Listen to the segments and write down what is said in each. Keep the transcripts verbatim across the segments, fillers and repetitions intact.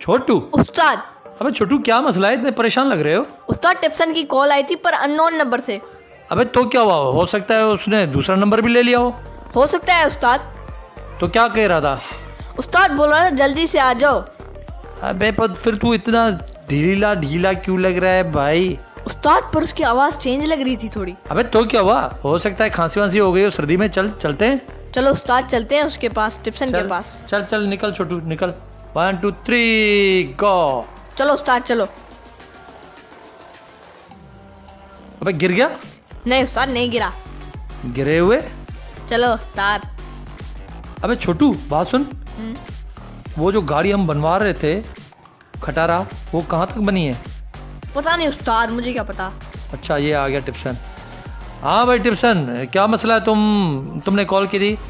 छोटू। उस्ताद। अबे छोटू क्या मसला है, इतने परेशान लग रहे हो? उस्ताद टिप्सन की कॉल आई थी पर अननोन नंबर से। अबे तो क्या हुआ, हो सकता है उसने दूसरा नंबर भी ले लिया हो। हो सकता है उस्ताद। तो क्या कह रहा था? उस्ताद बोल रहा था जल्दी से आ जाओ। अबे पर फिर तू इतना ढीला ढीला क्यों लग रहा है भाई? उस्ताद पर उसकी आवाज चेंज लग रही थी थोड़ी। अबे तो क्या हुआ, हो सकता है खांसी वांसी हो गई हो सर्दी में। चल चलते हैं। चलो उस्ताद चलते हैं उसके पास, टिप्सन के पास। चल चल निकल छोटू निकल। One two three go. चलो उस्ताद चलो। अबे गिर गया? नहीं उस्ताद नहीं गिरा। गिरे हुए? चलो उस्ताद। अबे छोटू बात सुन, वो जो गाड़ी हम बनवा रहे थे खटारा, वो कहाँ तक बनी है? पता नहीं उस्ताद, मुझे क्या पता। अच्छा ये आ गया टिप्सन। हाँ भाई टिप्सन, क्या मसला है? तुम तुमने कॉल की थी?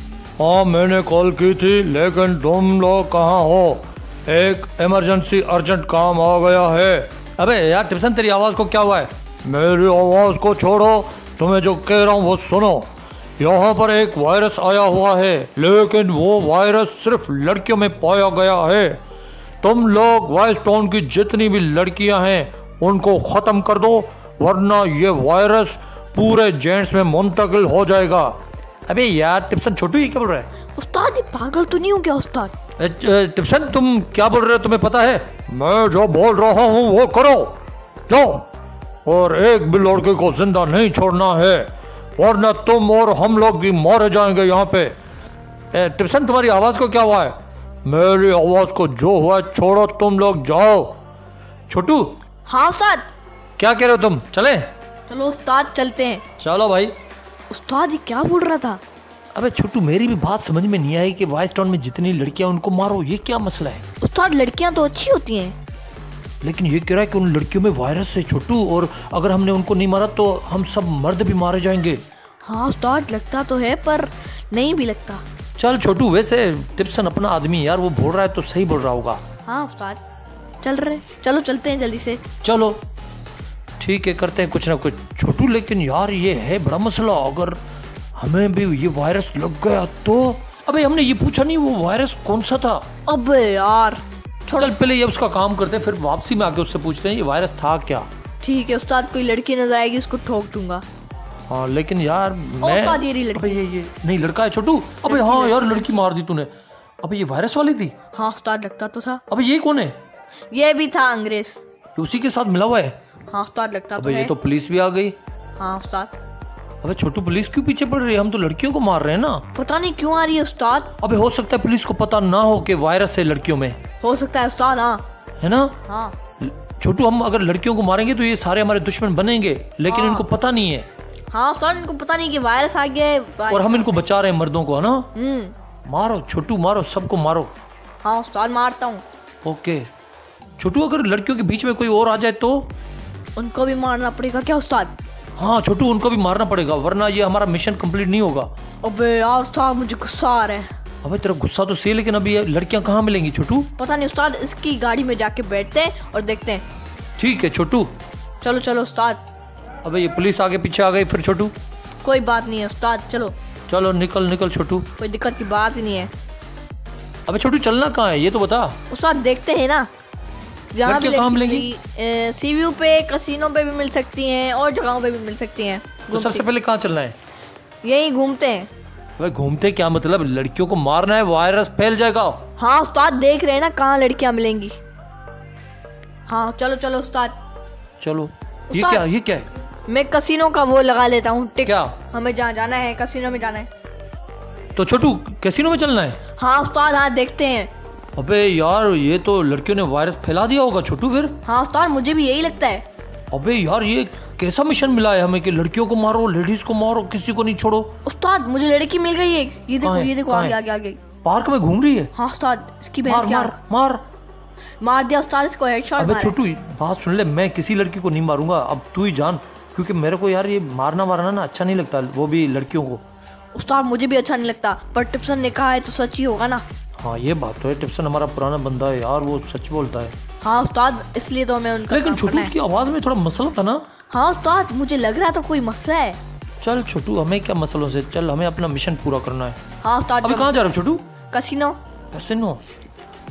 हाँ मैंने कॉल की थी, लेकिन तुम लोग कहाँ हो? एक इमरजेंसी अर्जेंट काम आ गया है। अबे यार टिप्सन तेरी आवाज़ को क्या हुआ है? मेरी आवाज़ को छोड़ो, तुम्हें जो कह रहा हूँ वो सुनो। यहाँ पर एक वायरस आया हुआ है, लेकिन वो वायरस सिर्फ लड़कियों में पाया गया है। तुम लोग वाइस टाउन की जितनी भी लड़कियां हैं उनको ख़त्म कर दो, वरना ये वायरस पूरे जेंट्स में मुंतकिल हो जाएगा। अबे यार टिप्सन छोटू ये क्या बोल रहा है? उस्ताद ये पागल तो नहीं हो गया उस्ताद? टिप्सन तुम क्या बोल रहे हो, तुम्हें पता है? मैं जो बोल रहा हूँ वो करो, जाओ। और एक भी लड़के को जिंदा नहीं छोड़ना है, वरना तुम और हम लोग भी मारे जाएंगे यहाँ पे। टिप्सन तुम्हारी आवाज़ को क्या हुआ है? मेरी आवाज़ को जो हुआ छोड़ो, तुम लोग जाओ। छोटू। हाँ उस्ताद। क्या कह रहे हो तुम, चले? चलो उस्ताद चलते हैं। चलो भाई। उस्ताद ये क्या बोल रहा था? अबे छोटू मेरी भी बात समझ में नहीं आई कि वाइस टाउन में जितनी लड़कियां उनको मारो, ये क्या मसला है? उस्ताद लड़कियां तो अच्छी होती हैं, लेकिन ये कह रहा है कि उन लड़कियों में वायरस है छोटू, और अगर हमने उनको नहीं मारा तो हम सब मर्द भी मारे जाएंगे। हाँ उस्ताद लगता तो है पर नहीं भी लगता। चल छोटू, वैसे टिप्सन अपना आदमी यार, वो बोल रहा है तो सही बोल रहा होगा। हाँ उस्ताद चल रहे, चलो चलते हैं जल्दी से। चलो ठीक है, करते हैं कुछ ना कुछ। छोटू लेकिन यार ये है बड़ा मसला, अगर हमें भी ये वायरस लग गया तो? अबे हमने ये पूछा नहीं वो वायरस कौन सा था। अबे यार चल पहले ये उसका काम करते हैं, फिर वापसी में आके उससे पूछते हैं ये वायरस था क्या। ठीक है उस्ताद, कोई लड़की नजर आएगी उसको ठोक दूंगा। हाँ लेकिन यार मैं उस्ताद ये रही लड़की। अबे ये ये नहीं लड़का है छोटू। अबे हाँ यार लड़की मार दी तूने। अबे ये वायरस वाली थी? हाँ उस्ताद लगता तो था। अबे ये कौन है? ये भी था अंग्रेज। उसी के साथ मिला हुआ है? हाँ उस्ताद लगता तो अबे है। ये तो पुलिस भी आ गई। हाँ उस्ताद। अबे छोटू पुलिस क्यों पीछे पड़ रही है? हम तो लड़कियों को मार रहे हैं ना। पता नहीं क्यों आ रही है उस्ताद। अबे हो सकता है पुलिस को पता ना हो कि वायरस है लड़कियों में। हो सकता है उस्ताद। हाँ है ना? हाँ छोटू हम अगर लड़कियों को मारेंगे तो ये सारे हमारे दुश्मन बनेंगे, लेकिन हाँ। इनको पता नहीं है। हाँ उस्ताद इनको पता नहीं कि वायरस आ गया है, और हम इनको बचा रहे हैं मर्दों को, है ना? हम्म मारो छोटू मारो, सबको मारो। हाँ उस्ताद मारता हूँ। ओके छोटू, अगर लड़कियों के बीच में कोई और आ जाए तो? उनको भी मारना पड़ेगा क्या उस्ताद? हाँ छोटू उनको भी मारना पड़ेगा, वरना ये हमारा मिशन कंप्लीट नहीं होगा। अबे यार उस्ताद मुझे गुस्सा आ रहा है। अबे तेरा गुस्सा तो सही है, लेकिन अभी ये लड़कियां कहाँ मिलेंगी छोटू? पता नहीं उस्ताद, इसकी गाड़ी में जाके बैठते हैं और देखते हैं। ठीक है छोटू। चलो चलो उस्ताद। अबे ये पुलिस आगे पीछे आ गई फिर छोटू। कोई बात नहीं है उस्ताद, चलो चलो निकल निकल छोटू। कोई दिक्कत की बात ही नहीं है। अबे छोटू चलना कहाँ है ये तो बता। उस्ताद देखते हैं ना, जहाँ भी लड़कियां कहाँ मिलेंगी? सी व्यू पे, कसिनो पे भी मिल सकती हैं और जगहों पे भी मिल सकती हैं। तो सबसे पहले कहाँ चलना है? यही घूमते हैं। अबे घूमते क्या मतलब, लड़कियों को मारना है, वायरस फैल जाएगा। हाँ उस्ताद देख रहे हैं ना कहाँ लड़कियाँ मिलेंगी। हाँ चलो चलो उस्ताद। चलो ये उस्ताद। क्या ये क्या है? मैं कसिनो का वो लगा लेता हूँ टिक। क्या? हमें जहाँ जाना है कसिनो में जाना है। तो छोटू कैसीनो में चलना है? हाँ उस्ताद हाँ देखते हैं। अबे यार ये तो लड़कियों ने वायरस फैला दिया होगा छोटू फिर। हाँ उस्ताद मुझे भी यही लगता है। अबे यार ये कैसा मिशन मिला है हमें कि लड़कियों को मारो, लेडीज को मारो, किसी को नहीं छोड़ो। उस्ताद मुझे लड़की मिल गई है, ये देखो है? ये देखो कहाँ आगे है? आगे आगे। पार्क में घूम रही है? हाँ उस्ताद इसकी मार बहन क्या मार मार। मार दिया उस्ताद, इसको हेडशॉट अबे मारा। छोटू बात सुन ले, मैं किसी लड़की को नहीं मारूंगा, अब तू ही जान, क्योंकि मेरे को यार ये मारना मारना ना अच्छा नहीं लगता, वो भी लड़कियों को। उस्ताद मुझे भी अच्छा नहीं लगता, पर टिप्सन ने कहा है तो सच ही होगा ना। हाँ ये बात तो है, टिप्सन हमारा पुराना बंदा है यार, वो सच बोलता है। हाँ उस्ताद इसलिए तो मैं उनका लेकिन काम छोटू करना है। उसकी आवाज में थोड़ा मसला था ना। हाँ उस्ताद मुझे लग रहा था कोई मसला है। चल छोटू हमें क्या मसलों से, चल हमें अपना मिशन पूरा करना है। हाँ उस्ताद अबे कहाँ जा रहे हो छोटू? कसिनो। कैसीनो?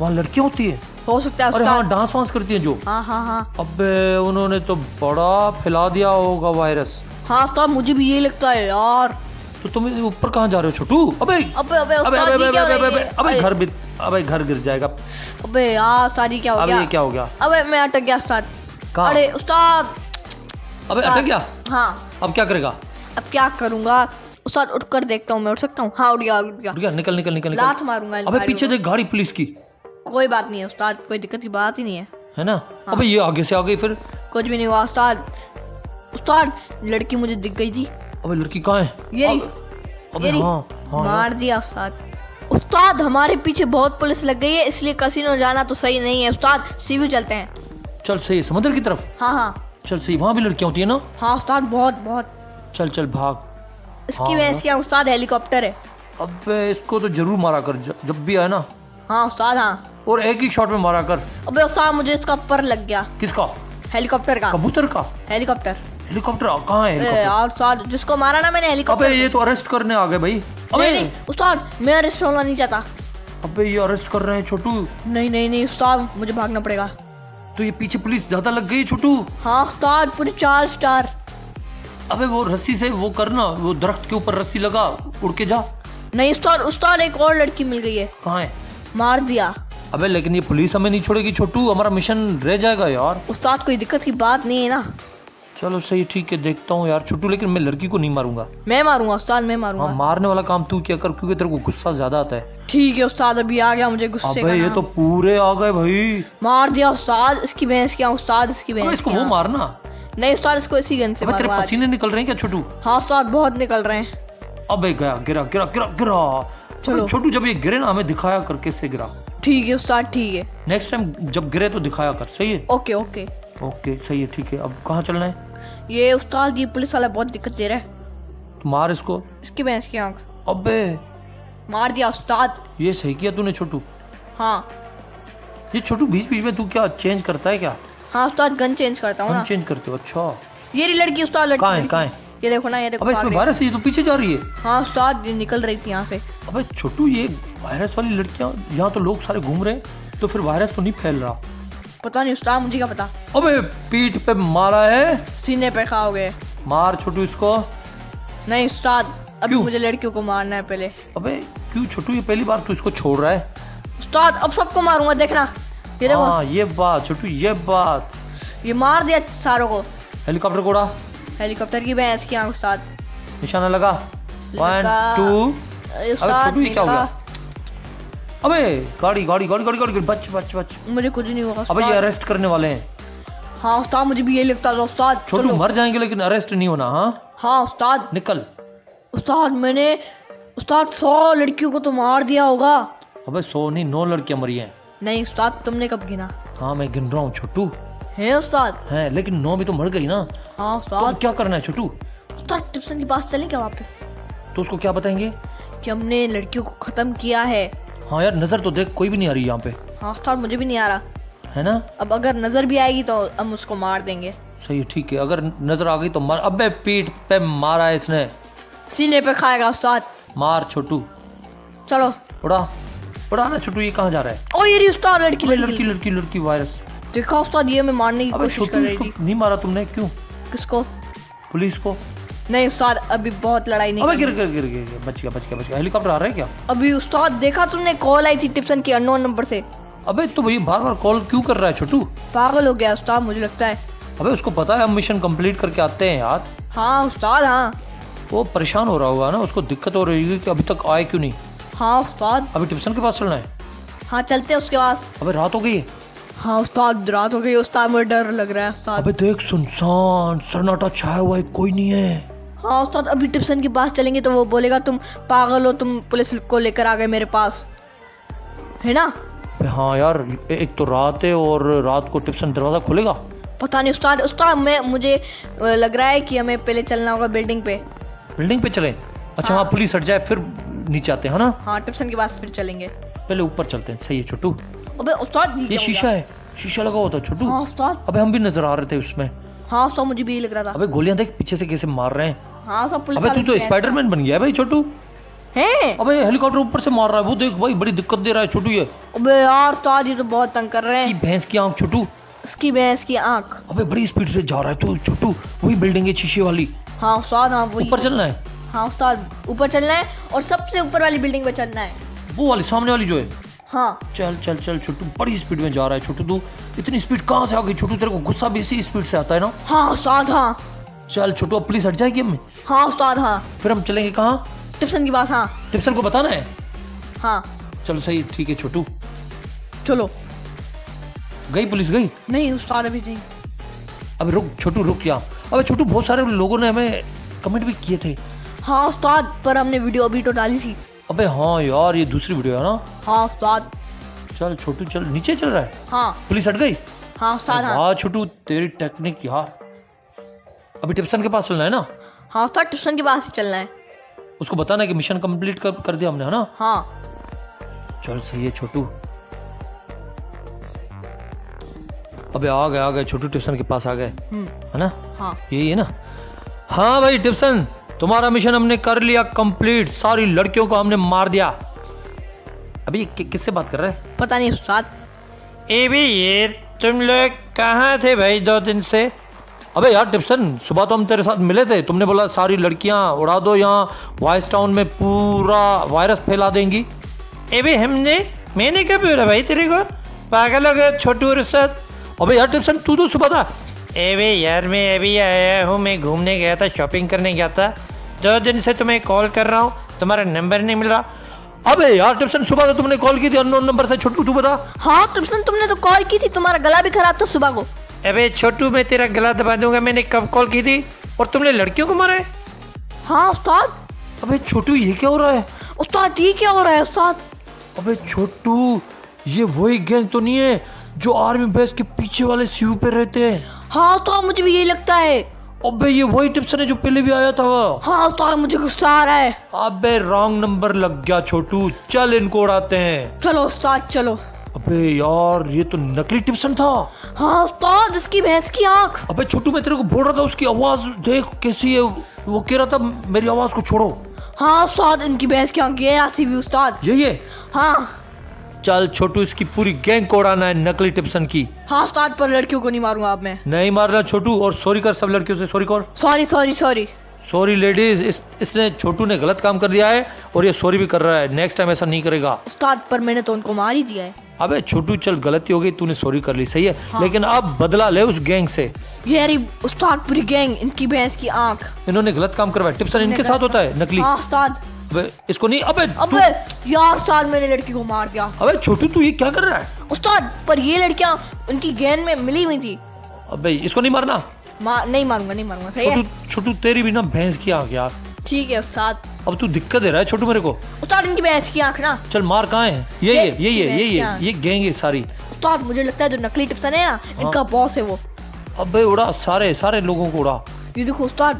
वहाँ लड़कियाँ होती है? हो सकता है अरे उस्ताद। हाँ, डांस वांस करती हैं जो। हाँ हाँ हाँ अबे उन्होंने तो बड़ा फैला दिया होगा वायरस। हाँ उस्ताद, मुझे भी यही लगता है यार। तो तुम ऊपर कहाँ जा रहे हो छोटू? अबे अबे अबे अबे उस्ताद, अबे ये क्या हो अबे रहा अबे है? अबे घर भी अबे घर गिर जाएगा। अबे यार सारी क्या हो अबे गया? ये क्या हो गया? अबे मैं अटक गया उस्ताद। कहाँ? अरे उस्ताद। अबे अटक गया? हाँ अब क्या करेगा? अब क्या करूंगा उस्ताद? उठ कर देखता हूँ, मैं उठ सकता हूँ? हाँ उठ गया उठ गया। उठ गया, निकल निकल निकल लात निकल। मारूंगा इस अबे गाड़ी पीछे को। देख, गाड़ी पुलिस की कोई बात नहीं है उस्ताद, कोई दिक्कत की बात ही नहीं है। है ना? अबे ये आगे से आ गई फिर। कुछ भी नहीं हुआ उस्ताद। उस्ताद लड़की मुझे दिख गई थी। अबे लड़की कहाँ है? ये रही, अबे ये रही। हाँ हाँ मार यार। दिया उस्ताद। उस्ताद हमारे पीछे बहुत पुलिस लग गई है, इसलिए कसिनो जाना तो सही नहीं है उस्ताद। सीवी चलते हैं। चल सही है, समुद्र की तरफ हाँ हाँ चल। सही, वहाँ भी लड़कियाँ होती है ना? हाँ उस्ताद, बहुत बहुत। चल चल भाग। इसकी हाँ, वजह से उस्ताद हेलीकॉप्टर है। अबे इसको तो जरूर मारा कर ज- जब भी आए ना, हाँ उस्ताद हाँ। और एक ही शॉट में मारा कर। अबे उस्ताद मुझे इसका पर लग गया, किसका? हेलीकॉप्टर का। कबूतर का? हेलीकॉप्टर। हेलीकॉप्टर कहाँ है? ए, हेलीकॉप्टर? यार उस्ताद जिसको मारा ना मैंने हेलीकॉप्टर। अबे ये तो अरेस्ट करने आ गए भाई। नहीं अबे नहीं उस्ताद, मैं अरेस्ट होना नहीं चाहता। अबे ये अरेस्ट कर रहे हैं छोटू। नहीं नहीं नहीं उस्ताद, मुझे भागना पड़ेगा। तो ये पीछे पुलिस ज्यादा लग गई छोटू। हाँ उस्ताद, पूरे चार स्टार। अबे वो रस्सी से वो करना, वो दरख्त के ऊपर रस्सी लगा, उड़ के जा। नहीं उस्ताद, उस्ताद एक और लड़की मिल गई है। कहाँ है? मार दिया। अबे लेकिन ये पुलिस हमें नहीं छोड़ेगी छोटू, हमारा मिशन रह जाएगा यार। उस्ताद कोई दिक्कत की बात नहीं है ना? चलो सही, ठीक है, देखता हूँ यार छोटू, लेकिन मैं लड़की को नहीं मारूंगा। मैं मारूंगा उस्ताद, मैं हाँ, मारूंगा। मारने वाला काम तू क्या कर, क्योंकि तेरे को गुस्सा ज्यादा आता है। ठीक है उस्ताद, अभी आ गया मुझे गुस्से का अबे ये नाम। तो पूरे आ गए भाई। मार दिया उस्ताद, इसकी भैंस क्या उस्ताद, इसकी अबे भैंस इसको क्या? वो मारना। नहीं उस्ताद, इसको इसी गन से अबे तेरे मारूंगा आज। पसीने निकल रहे हैं क्या छोटू? हाँ उस्ताद, बहुत निकल रहे हैं। अबे गया, गिरा गिरा गिरा गिरा। चलो। अबे छोटू जब ये गिरे ना, हमें दिखाया कर कैसे गिरा। ठीक है उस्ताद, ठीक है। नेक्स्ट टाइम जब गिरे तो दिखाया कर, सही है? Okay okay. ओके सही है, ठीक है। अब कहाँ चलना है? ये उस्ताद, ये पुलिस वाला बहुत दिक्कत दे रहा है। तो मार इसको। इसकी भैंस की आंख। अबे मार दिया उस्ताद। ये सही किया तूने छोटू। हाँ ये छोटू बीच बीच में तू क्या चेंज करता है क्या? हाँ उस्ताद, गन चेंज करता हूँ हम ना। चेंज करते हो? अच्छा। ये रही लड़की उस्ताद, लड़की कहाँ है लड़की। कहाँ है? ये देखो ना, ये देखो अबे भाग इसमें रही है। वायरस है, ये तो पीछे जा रही है। हाँ उस्ताद, ये निकल रही थी यहाँ से। अबे छोटू ये वायरस वाली लड़कियां, यहाँ तो लोग सारे घूम रहे हैं, तो फिर वायरस तो नहीं फैल रहा। पता नहीं उस्ताद, मुझे क्या पता। अबे पीठ पे मारा है। सीने पे खाओगे। मार छोटू इसको। नहीं उस्ताद, अभी क्यों? मुझे लड़कियों को मारना है पहले। अबे क्यों छोटू, ये पहली बार तू इसको छोड़ रहा है? उस्ताद अब सबको मारूंगा, देखना। ये देखो, हाँ ये बात छोटू, ये बात। ये मार दिया सारों को। हेलीकॉप्टर को उड़ा। हेलीकॉप्टर की भैंस की आंख उस्ताद। निशाना लगा। वन लगा। टू। अरे अबे उस्ताद छोटू ये क्या हो नहीं गया? लगा। अबे गाड़ी गाड़ी गाड़ी गाड़ी गाड़ी बच बच बच। मुझे कुछ नहीं हुआ अबे ये उस्ताद। अरेस्ट करने वाले हैं हाँ उस्ताद, मुझे भी यही लगता था उस्ताद। छोटू। चलो। मर जाएंगे लेकिन अरेस्ट नहीं होना। हाँ हाँ उस्ताद। निकल। उस्ताद मैंने उस्ताद सौ लड़कियों को तो मार दिया होगा। अबे सौ नहीं, नौ लड़कियां मरी हैं। नहीं उस्ताद, तुमने कब गिना हाँ मैं गिन रहा हूँ छोटू। है उस्ताद? है लेकिन नौ भी तो मर गई ना। हाँ तो उस्ताद। क्या करना है छोटू? उस्ताद टिप्सन के पास चलें क्या वापस? तो उसको क्या बताएंगे? कि हमने लड़कियों को खत्म किया है। हाँ यार नजर तो देख, कोई भी नहीं आ रही यहाँ पे, हाँ उस्ताद, मुझे भी नहीं आ रहा। है ना? अब अगर नजर भी आएगी तो हम उसको मार देंगे। सही है, ठीक है। अगर नजर आ गई तो मार। अबे पीठ पे मारा है इसने। सीने पे खाएगा उस्ताद। मार छोटू। चलो। उड़ा उड़ा ना छोटू। ये कहाँ जा रहा है? ओ ये रही उस्ताद, लड़की लड़की लड़की लड़की लड़की वायरस। देखा उस्ताद, ये मैं मारने की अबे कोशिश कर छोटू रही इसको थी। नहीं मारा तुमने? क्यों? किसको? पुलिस को। नहीं उस्ताद, अभी बहुत लड़ाई नहीं अबे करनी। गिर गिर गिर गिर गिर, बच गया बच गया बच गया। हेलीकॉप्टर आ रहा है क्या? अभी उस्ताद देखा तुमने, कॉल आई थी टिप्सन की अननोन नंबर से। अबे तो भाई बार बार कॉल क्यों कर रहा है छोटू? पागल हो गया उस्ताद, मुझे लगता है। अबे उसको पता है हम मिशन कंप्लीट करके आते हैं यार। हाँ उस्ताद हाँ। वो परेशान हो रहा होगा ना, उसको दिक्कत हो रही है कि अभी तक आए क्यों नहीं। हाँ उस्ताद। अभी टिप्सन के पास चलना है। हाँ चलते हैं उसके पास। अबे रात हो गई है। हाँ उस्ताद, रात हो गई उस्ताद, मुझे डर लग रहा है उस्ताद। अबे देख सुनसान सन्नाटा छाया हुआ है, कोई नहीं है। हाँ उस्ताद, अभी टिप्सन के पास चलेंगे तो वो बोलेगा तुम पागल हो, तुम पुलिस को लेकर आ गए मेरे पास, है ना? अबे हाँ यार, एक तो रात है और रात को टिप्सन दरवाजा खोलेगा। पता नहीं उस्ताद। उस्ताद मैं मुझे लग रहा है कि हमें पहले चलना होगा बिल्डिंग पे। बिल्डिंग पे चलें? अच्छा हाँ, पुलिस हट जाए फिर नीचे आते हैं, है ना? हाँ टिप्सन के पास फिर चलेंगे। पहले ऊपर चलते हैं। सही है छोटू। अबे उस्ताद ये शीशा है, शीशा लगा हुआ था छोटू। हाँ उस्ताद। अबे हम भी नजर आ रहे थे उसमें। हाँ उस्ताद, मुझे भी यही लग रहा था। अबे गोलियां देख पीछे से कैसे मार रहे हैं। हाँ सब पुलिस अबे तू वाले तो भी हैं। स्पाइडरमैन बन गया है भाई छोटू। हैं? अबे हेलीकॉप्टर ऊपर से मार रहा है वो, देख भाई बड़ी दिक्कत दे रहा है छोटू ये। अबे यार उस्ताद ये तो बहुत तंग कर रहे की हैं। भैंस की आंख छोटू। इसकी भैंस की आंख। अबे बड़ी स्पीड से जा रहा है तू छोटू, वही बिल्डिंग है शीशे वाली। हाँ उस्ताद हाँ वही। ऊपर चलना है। हाँ उस्ताद ऊपर चलना है और सबसे ऊपर वाली बिल्डिंग पे चलना है। वो वाली सामने वाली जो है। हाँ चल चल चल छोटू, बड़ी स्पीड में जा रहा है छोटू। तू इतनी स्पीड कहाँ से आ गई छोटू? तेरे को गुस्सा भी इसी स्पीड से आता है ना? हाँ उस्ताद हाँ। चल छोटू अब पुलिस हट जाएगी हमें। हाँ उस्ताद हाँ। फिर हम चलेंगे कहाँ? टिप्सन की बात। हाँ टिप्सन को बताना है। हाँ चलो सही ठीक है छोटू। चलो। गई पुलिस गई? नहीं उस्ताद अभी नहीं। अबे रुक छोटू रुक यहाँ। अबे छोटू बहुत सारे लोगों ने हमें कमेंट भी किए थे। हाँ उस्ताद पर हमने वीडियो अभी तो डाली थी। अबे हाँ यार ये दूसरी वीडियो है ना। हाँ उस्ताद। चल छोटू चल, नीचे चल रहा है। हाँ पुलिस हट गई। हाँ उस्ताद हाँ। वाह छोटू तेरी टेक्निक यार। अभी टिप्सन के पास चलना है ना? हाँ उस्ताद टिप्सन के पास ही चलना है। उसको बताना है कि मिशन कंप्लीट कर, कर दिया हमने, है ना? हाँ चल सही है छोटू। अबे आ गए आ गए छोटू, टिप्सन के पास आ गए, है ना? हाँ यही है ना? हाँ भाई टिप्सन तुम्हारा मिशन हमने कर लिया कंप्लीट, सारी लड़कियों को हमने मार दिया। अभी कि, किससे बात कर रहे हैं? पता नहीं उस्ताद। ए भी ये तुम लोग कहाँ थे भाई दो दिन से? अबे यार टिप्सन सुबह तो हम तेरे साथ मिले थे, तुमने बोला सारी लड़कियां उड़ा दो, यहाँ वाइस टाउन में पूरा वायरस फैला देंगी। ए भी हमने मैंने कब बोला भाई तेरे को? पागल हो गए छोटू और साथ। अबे यार टिप्सन तू तो सुबह था। ए भी यार मैं अभी आया हूँ, मैं घूमने गया था, शॉपिंग करने गया था, दो दिन से तुम्हें कॉल कर रहा हूँ, तुम्हारा नंबर नहीं मिल रहा। अबे यार टिप्सन सुबह तो तुमने कॉल की थी अननोन नंबर से, छोटू तू बता। हाँ टिप्सन तुमने तो कॉल की थी, तुम्हारा गला भी खराब था सुबह को। अबे छोटू मैं तेरा गला दबा दूंगा, मैंने कब कॉल की थी? और तुमने लड़कियों को मारा है? हाँ उस्ताद। अबे छोटू ये क्या हो रहा है? उस्ताद ये क्या हो रहा है उस्ताद? अबे छोटू ये वही गैंग तो नहीं है जो आर्मी बेस के पीछे वाले सीयू पे रहते हैं? हाँ उस्ताद मुझे भी यही लगता है। अबे ये वही टिप्सन है जो पहले भी आया था। हाँ उस्ताद मुझे गुस्सा आ रहा है। अबे रॉन्ग नंबर लग गया छोटू, चल इनको उड़ाते हैं। चलो उस्ताद चलो। अबे यार ये तो नकली टिप्सन था। हाँ उस्ताद इसकी भैंस की आंख। अबे छोटू मैं तेरे को बोल रहा था उसकी आवाज देख कैसी है, वो कह रहा था मेरी आवाज को छोड़ो। हाँ उस्ताद इनकी भैंस की आंख ये ऐसी भी उस्ताद। यही है? हाँ चल छोटू इसकी पूरी गैंग को उड़ाना है नकली टिप्सन की। हाँ उस्ताद पर लड़कियों को नहीं मारूंगा अब मैं। नहीं मारना छोटू, और सॉरी कर सब लड़कियों से, सॉरी कर। Sorry sorry sorry sorry ladies, इस इसने छोटू ने गलत काम कर दिया है और ये सॉरी भी कर रहा है, नेक्स्ट टाइम ऐसा नहीं करेगा। उस्ताद पर मैंने तो उनको मार ही दिया है। अबे छोटू चल गलती हो गई, तूने सॉरी कर ली सही है, हाँ। लेकिन अब बदला ले उस गैंग से। ये रही उस्ताद पूरी गैंग, इनकी भैंस की आंख। इन्होंने गलत काम करवाया, टिप्सन इनके साथ होता है नकली। हाँ उस्ताद। अबे इसको नहीं। अबे अबे यार उस्ताद मैंने लड़की को मार दिया। अबे छोटू तू ये क्या कर रहा है? उस्ताद पर ये लड़कियां उनकी गैंग में मिली हुई थी। अबे इसको नहीं मारना। मार नहीं मारूंगा नहीं मारूंगा सही है। छोटू छोटू तेरी भी ना भैंस की आंख यार। ठीक है उस्ताद। अब तू दिक्कत दे रहा है छोटू मेरे को। उस्ताद इनकी भैंस की आंख ना। चल मार कहाँ है? ये ये ये ये ये ये ये गैंग है सारी। उस्ताद मुझे लगता है जो नकली टिप्सन है ना इनका बॉस है वो। अबे उड़ा सारे सारे लोगों को उड़ा। ये देखो उस्ताद।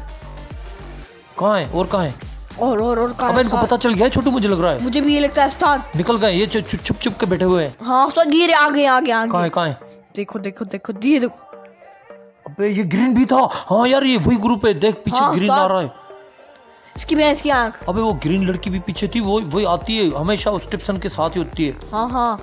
कहाँ है और कहाँ है? और और और अबे इनको पता चल गया है छोटू, मुझे लग रहा है। मुझे भी ये लगता है उस्ताद। निकल गए ये, छुप छुप छुप के बैठे हुए हैं। हाँ उस्ताद ये आगे आगे आगे। कहाँ है कहाँ है? देखो देखो देखो ये देखो। अबे ये ग्रीन भी था। हाँ यार ये वही ग्रुप है, देख पीछे हाँ, ग्रीन आ रहा है। इसकी भैंस की आंख। अबे वो ग्रीन लड़की भी पीछे थी, वो वही आती है हमेशा उस टिप्सन के साथ ही होती है। हाँ हाँ।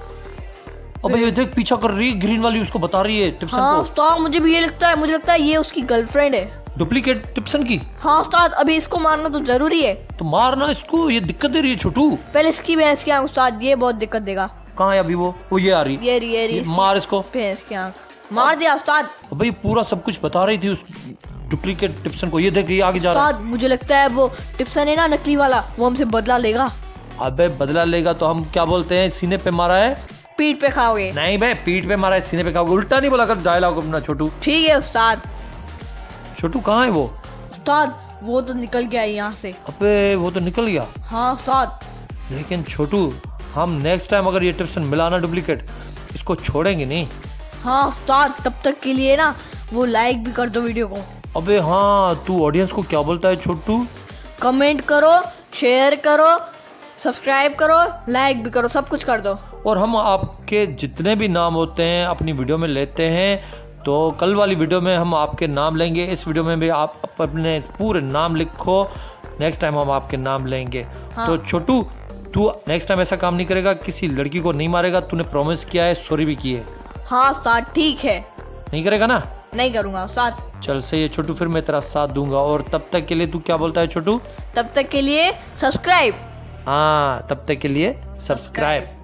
अबे ये देख पीछा कर रही है ग्रीन वाली, उसको बता रही है टिप्सन हाँ को। उस्ताद मुझे भी ये लगता है, मुझे लगता है ये उसकी गर्लफ्रेंड है, डुप्लीकेट टिप्सन की। हाँ उस्ताद अभी इसको मारना तो जरूरी है। तो मारना इसको, ये दिक्कत दे रही है छोटू। पहले इसकी भैंस की आंख उस्ताद, ये बहुत दिक्कत देगा। कहाँ है अभी वो? वो ये आ रही। ये रही ये रही मार इसको। भैंस की आंख मार दिया उस्ताद। अबे ये पूरा सब कुछ बता रही थी उस डुप्लीकेट टिप्सन को। ये देख ये आगे जा रहा है। उस्ताद मुझे लगता है वो टिप्सन है ना नकली वाला, वो हमसे बदला लेगा। अबे बदला लेगा तो हम क्या बोलते हैं, सीने पे मारा है पीठ पे खाओगे। नहीं बे, पीठ पे मारा है सीने पे खाओगे, उल्टा नहीं बोला कर डायलॉग अपना छोटू। ठीक है उस्ताद। छोटू कहाँ है वो? उस्ताद वो तो निकल गया यहाँ से। अबे वो तो निकल गया। हाँ उस्ताद। लेकिन छोटू हम नेक्स्ट टाइम अगर ये टिप्सन मिलाना डुप्लीकेट, इसको छोड़ेंगे नहीं। हाँ उस्ताद तब तक के लिए ना वो लाइक भी कर दो वीडियो को। अबे हाँ तू ऑडियंस को क्या बोलता है छोटू? कमेंट करो, शेयर करो, सब्सक्राइब करो, लाइक भी करो, सब कुछ कर दो। और हम आपके जितने भी नाम होते हैं अपनी वीडियो में लेते हैं, तो कल वाली वीडियो में हम आपके नाम लेंगे, इस वीडियो में भी आप अपने पूरे नाम लिखो नेक्स्ट टाइम हम आपके नाम लेंगे। हाँ। तो छोटू तू नेक्स्ट टाइम ऐसा काम नहीं करेगा, किसी लड़की को नहीं मारेगा, तूने प्रॉमिस किया है, सॉरी भी की है। हाँ उस्ताद ठीक है। नहीं करेगा ना? नहीं करूँगा उस्ताद। चल सही है छोटू, फिर मैं तेरा साथ दूंगा। और तब तक के लिए तू क्या बोलता है छोटू? तब तक के लिए सब्सक्राइब। हाँ तब तक के लिए सब्सक्राइब।